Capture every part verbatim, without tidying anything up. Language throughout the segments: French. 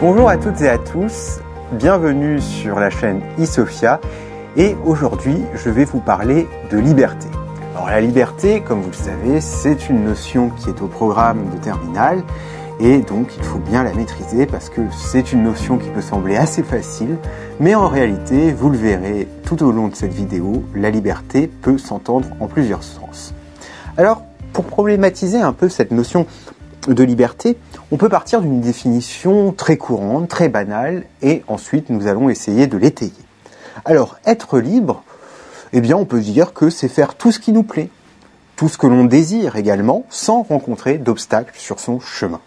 Bonjour à toutes et à tous, bienvenue sur la chaîne eSophia et aujourd'hui je vais vous parler de liberté. Alors la liberté, comme vous le savez, c'est une notion qui est au programme de terminale et donc il faut bien la maîtriser parce que c'est une notion qui peut sembler assez facile, mais en réalité, vous le verrez tout au long de cette vidéo, la liberté peut s'entendre en plusieurs sens. Alors, pour problématiser un peu cette notion de liberté, on peut partir d'une définition très courante, très banale, et ensuite nous allons essayer de l'étayer. Alors, être libre, eh bien on peut dire que c'est faire tout ce qui nous plaît, tout ce que l'on désire également, sans rencontrer d'obstacles sur son chemin.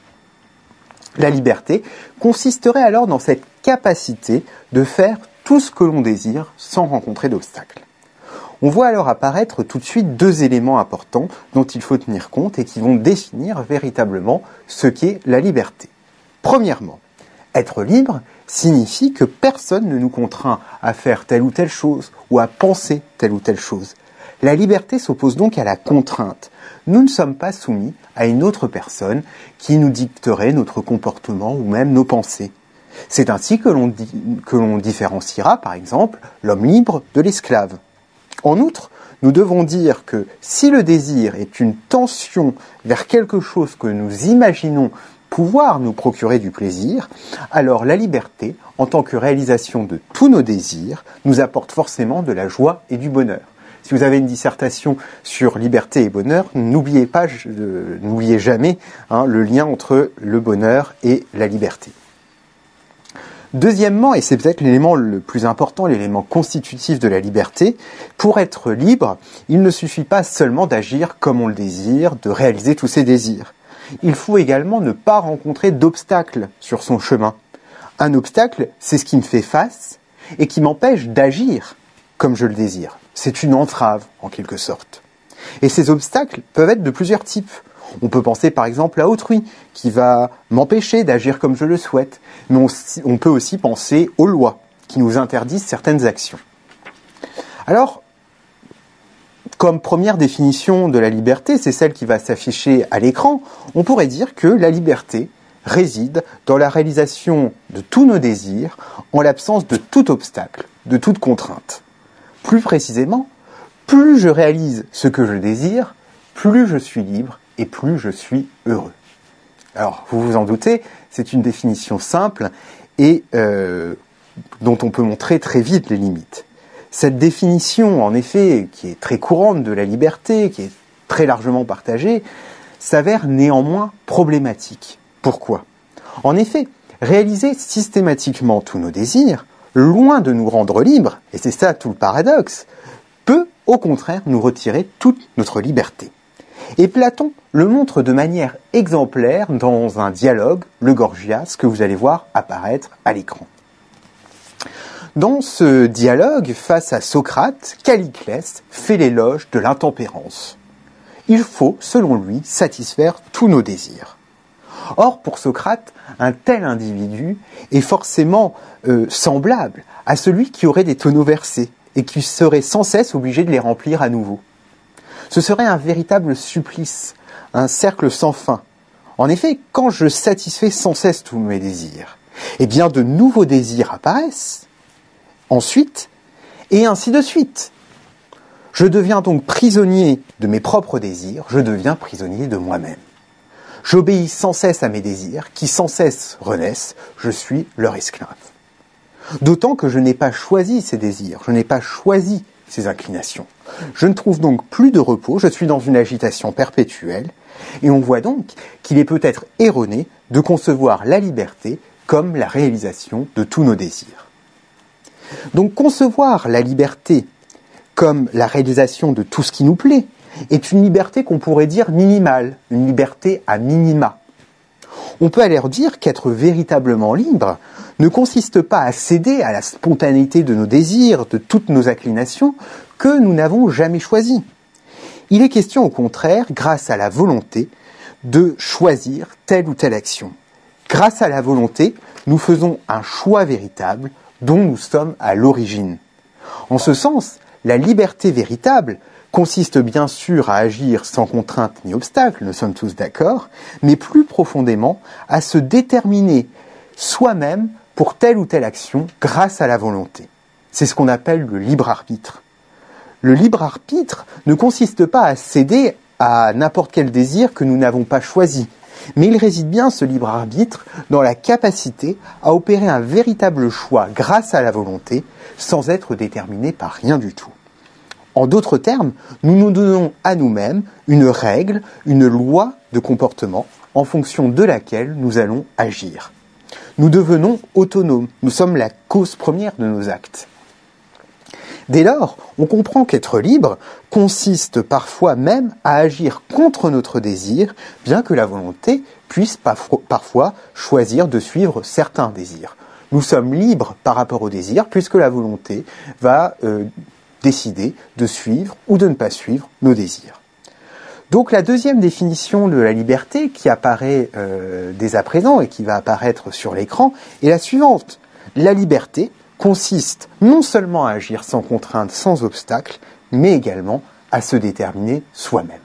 La liberté consisterait alors dans cette capacité de faire tout ce que l'on désire sans rencontrer d'obstacles. On voit alors apparaître tout de suite deux éléments importants dont il faut tenir compte et qui vont définir véritablement ce qu'est la liberté. Premièrement, être libre signifie que personne ne nous contraint à faire telle ou telle chose ou à penser telle ou telle chose. La liberté s'oppose donc à la contrainte. Nous ne sommes pas soumis à une autre personne qui nous dicterait notre comportement ou même nos pensées. C'est ainsi que l'on, di- que l'on différenciera, par exemple, l'homme libre de l'esclave. En outre, nous devons dire que si le désir est une tension vers quelque chose que nous imaginons pouvoir nous procurer du plaisir, alors la liberté, en tant que réalisation de tous nos désirs, nous apporte forcément de la joie et du bonheur. Si vous avez une dissertation sur liberté et bonheur, n'oubliez pas, euh, n'oubliez jamais hein, le lien entre le bonheur et la liberté. Deuxièmement, et c'est peut-être l'élément le plus important, l'élément constitutif de la liberté, pour être libre, il ne suffit pas seulement d'agir comme on le désire, de réaliser tous ses désirs. Il faut également ne pas rencontrer d'obstacles sur son chemin. Un obstacle, c'est ce qui me fait face et qui m'empêche d'agir comme je le désire. C'est une entrave, en quelque sorte. Et ces obstacles peuvent être de plusieurs types. On peut penser par exemple à autrui, qui va m'empêcher d'agir comme je le souhaite. Mais on, on peut aussi penser aux lois, qui nous interdisent certaines actions. Alors, comme première définition de la liberté, c'est celle qui va s'afficher à l'écran, on pourrait dire que la liberté réside dans la réalisation de tous nos désirs, en l'absence de tout obstacle, de toute contrainte. Plus précisément, plus je réalise ce que je désire, plus je suis libre et plus je suis heureux. Alors, vous vous en doutez, c'est une définition simple et euh, dont on peut montrer très vite les limites. Cette définition, en effet, qui est très courante de la liberté, qui est très largement partagée, s'avère néanmoins problématique. Pourquoi ? En effet, réaliser systématiquement tous nos désirs, loin de nous rendre libres, et c'est ça tout le paradoxe, peut au contraire nous retirer toute notre liberté. Et Platon le montre de manière exemplaire dans un dialogue, le Gorgias, que vous allez voir apparaître à l'écran. Dans ce dialogue, face à Socrate, Calliclès fait l'éloge de l'intempérance. Il faut, selon lui, satisfaire tous nos désirs. Or, pour Socrate, un tel individu est forcément euh, semblable à celui qui aurait des tonneaux versés et qui serait sans cesse obligé de les remplir à nouveau. Ce serait un véritable supplice, un cercle sans fin. En effet, quand je satisfais sans cesse tous mes désirs, eh bien de nouveaux désirs apparaissent, ensuite, et ainsi de suite. Je deviens donc prisonnier de mes propres désirs, je deviens prisonnier de moi-même. J'obéis sans cesse à mes désirs, qui sans cesse renaissent, je suis leur esclave. D'autant que je n'ai pas choisi ces désirs, je n'ai pas choisi ces inclinations. Je ne trouve donc plus de repos, je suis dans une agitation perpétuelle, et on voit donc qu'il est peut-être erroné de concevoir la liberté comme la réalisation de tous nos désirs. Donc concevoir la liberté comme la réalisation de tout ce qui nous plaît est une liberté qu'on pourrait dire minimale, une liberté à minima. On peut alors dire qu'être véritablement libre ne consiste pas à céder à la spontanéité de nos désirs, de toutes nos inclinations, que nous n'avons jamais choisies. Il est question au contraire, grâce à la volonté, de choisir telle ou telle action. Grâce à la volonté, nous faisons un choix véritable dont nous sommes à l'origine. En ce sens, la liberté véritable consiste bien sûr à agir sans contrainte ni obstacle, nous sommes tous d'accord, mais plus profondément à se déterminer soi-même pour telle ou telle action grâce à la volonté. C'est ce qu'on appelle le libre arbitre. Le libre arbitre ne consiste pas à céder à n'importe quel désir que nous n'avons pas choisi, mais il réside bien, ce libre arbitre, dans la capacité à opérer un véritable choix grâce à la volonté, sans être déterminé par rien du tout. En d'autres termes, nous nous donnons à nous-mêmes une règle, une loi de comportement en fonction de laquelle nous allons agir. Nous devenons autonomes, nous sommes la cause première de nos actes. Dès lors, on comprend qu'être libre consiste parfois même à agir contre notre désir, bien que la volonté puisse parfois choisir de suivre certains désirs. Nous sommes libres par rapport au désir, puisque la volonté va euh, décider de suivre ou de ne pas suivre nos désirs. Donc la deuxième définition de la liberté, qui apparaît euh, dès à présent et qui va apparaître sur l'écran, est la suivante. La liberté consiste non seulement à agir sans contrainte, sans obstacle, mais également à se déterminer soi-même.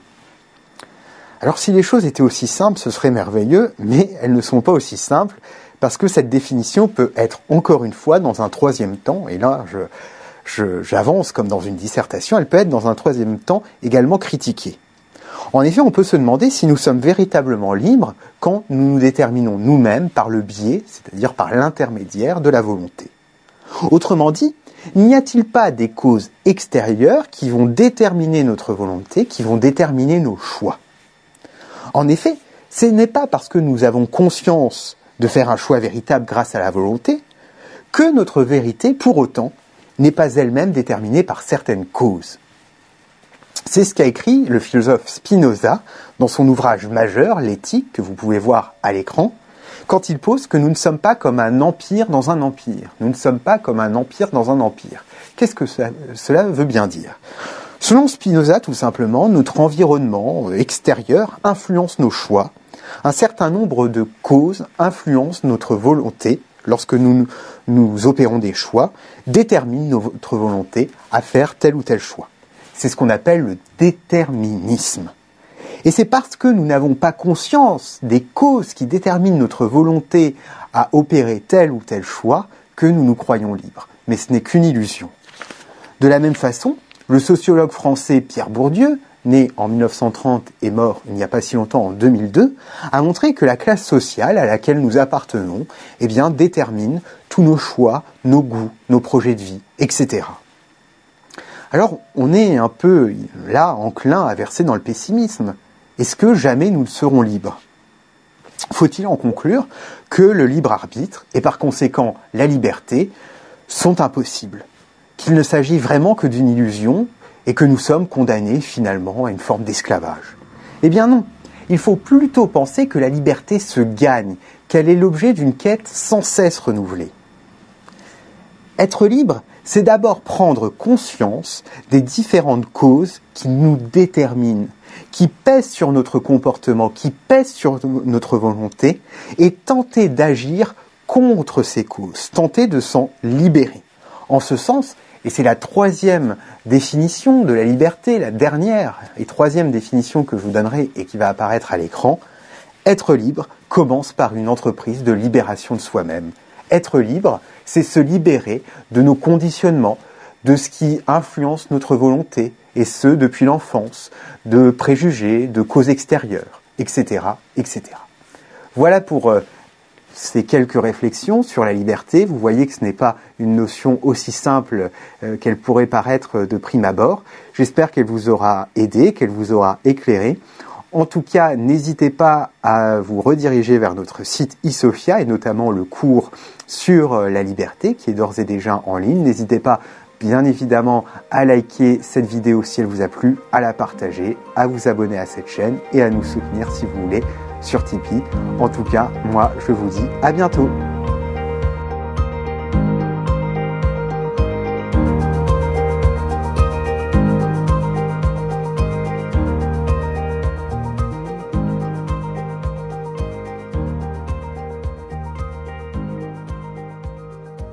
Alors si les choses étaient aussi simples, ce serait merveilleux, mais elles ne sont pas aussi simples, parce que cette définition peut être encore une fois dans un troisième temps, et là je, je, j'avance comme dans une dissertation, elle peut être dans un troisième temps également critiquée. En effet, on peut se demander si nous sommes véritablement libres quand nous nous déterminons nous-mêmes par le biais, c'est-à-dire par l'intermédiaire de la volonté. Autrement dit, n'y a-t-il pas des causes extérieures qui vont déterminer notre volonté, qui vont déterminer nos choix? En effet, ce n'est pas parce que nous avons conscience de faire un choix véritable grâce à la volonté que notre vérité, pour autant, n'est pas elle-même déterminée par certaines causes. C'est ce qu'a écrit le philosophe Spinoza dans son ouvrage majeur, l'Éthique, que vous pouvez voir à l'écran, quand il pose que nous ne sommes pas comme un empire dans un empire. Nous ne sommes pas comme un empire dans un empire. Qu'est-ce que ça, cela veut bien dire? Selon Spinoza, tout simplement, notre environnement extérieur influence nos choix. Un certain nombre de causes influencent notre volonté lorsque nous, nous opérons des choix, déterminent notre volonté à faire tel ou tel choix. C'est ce qu'on appelle le déterminisme. Et c'est parce que nous n'avons pas conscience des causes qui déterminent notre volonté à opérer tel ou tel choix que nous nous croyons libres. Mais ce n'est qu'une illusion. De la même façon, le sociologue français Pierre Bourdieu, né en mille neuf cent trente et mort il n'y a pas si longtemps en deux mille deux, a montré que la classe sociale à laquelle nous appartenons eh bien, détermine tous nos choix, nos goûts, nos projets de vie, et cetera. Alors, on est un peu, là, enclin à verser dans le pessimisme. Est-ce que jamais nous ne serons libres? Faut-il en conclure que le libre arbitre, et par conséquent la liberté, sont impossibles? Qu'il ne s'agit vraiment que d'une illusion, et que nous sommes condamnés finalement à une forme d'esclavage? Eh bien non, il faut plutôt penser que la liberté se gagne, qu'elle est l'objet d'une quête sans cesse renouvelée. Être libre, c'est d'abord prendre conscience des différentes causes qui nous déterminent, qui pèsent sur notre comportement, qui pèsent sur notre volonté, et tenter d'agir contre ces causes, tenter de s'en libérer. En ce sens, et c'est la troisième définition de la liberté, la dernière et troisième définition que je vous donnerai et qui va apparaître à l'écran, être libre commence par une entreprise de libération de soi-même. Être libre, c'est se libérer de nos conditionnements, de ce qui influence notre volonté, et ce, depuis l'enfance, de préjugés, de causes extérieures, et cetera, et cetera. Voilà pour euh, ces quelques réflexions sur la liberté. Vous voyez que ce n'est pas une notion aussi simple euh, qu'elle pourrait paraître de prime abord. J'espère qu'elle vous aura aidé, qu'elle vous aura éclairé. En tout cas, n'hésitez pas à vous rediriger vers notre site eSophia et notamment le cours sur la liberté qui est d'ores et déjà en ligne. N'hésitez pas, bien évidemment, à liker cette vidéo si elle vous a plu, à la partager, à vous abonner à cette chaîne et à nous soutenir si vous voulez sur Tipeee. En tout cas, moi, je vous dis à bientôt.